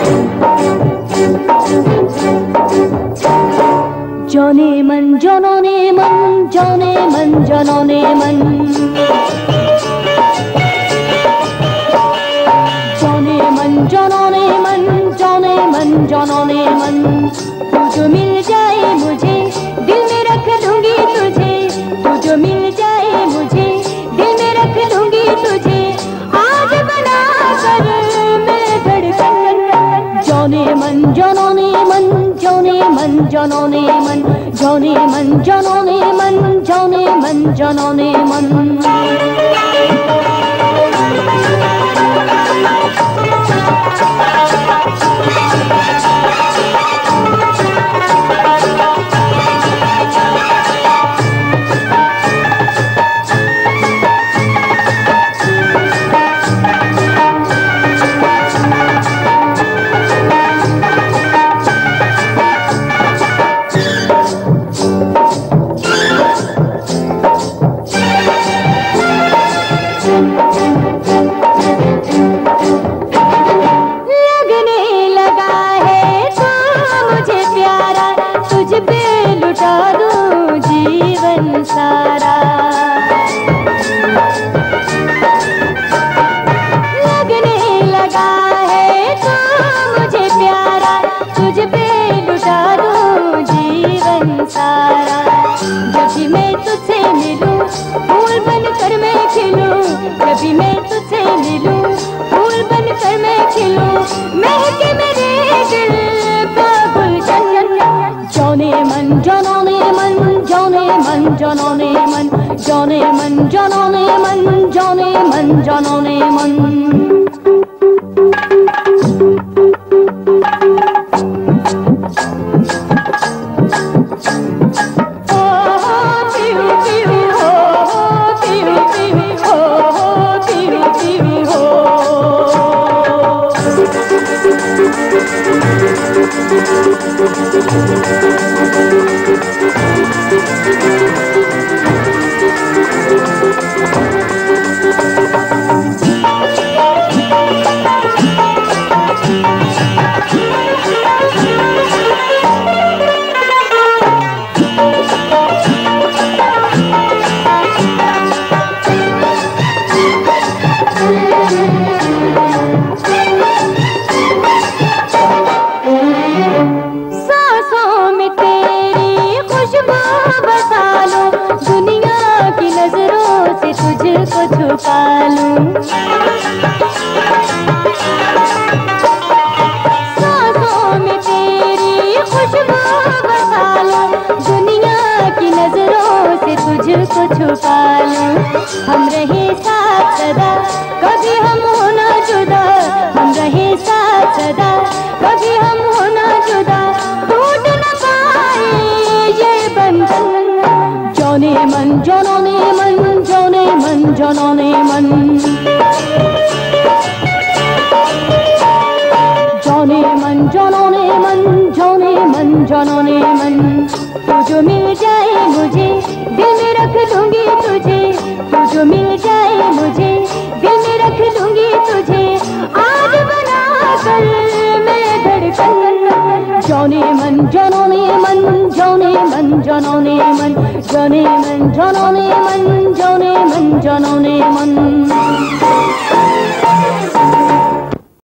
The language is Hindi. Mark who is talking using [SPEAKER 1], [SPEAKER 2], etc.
[SPEAKER 1] जने मन जनने मन जने मन जनने मन जने मन जनने मन जने मन जनने मन तू जो मिल जाए मुझे दिल में रख लूंगी तुझे तू जो मिल जाए मुझे दिल में रख लूंगी तुझे आज बना कर मैं धड़कन जने मन जनने मन जने मन जनने मन जने मन जनने मन जने मन जनने मन सारा लगने लगा है तो मुझे प्यारा तुझ पे लुटा दूं जीवन सारा जब भी मैं तुझसे मिलूं फूल बनकर मैं खिलूं जब भी मैं तुझसे मिलूं फूल बनकर मैं खिलूं महके मेरे दिल का गुलशन जने मन जनने मन जने मन जनने मन जने मन जनने मन जने मन जनने मन छुपा लूं सांसों में तेरी खुशबू बसा लूं दुनिया की नजरों से तुझको छुपा लूं हम रहे साथ सदा कभी हम होना जुदा हम रहे साथ सदा कभी हम होना जुदा टूट न पाए ये बंधन जने मन जनने मन जने मन जनने मन जने मन जनने मन जने मन जनने मन तू जो मिल जाए मुझे दिल में रख लूंगी तुझे तू जो मिल जाए मुझे दिल में रख लूंगी तुझे आज बना कर मैं धड़कन जने मन जनने मन जने मन जनने मन जने मन जनने मन जने मन जनने मन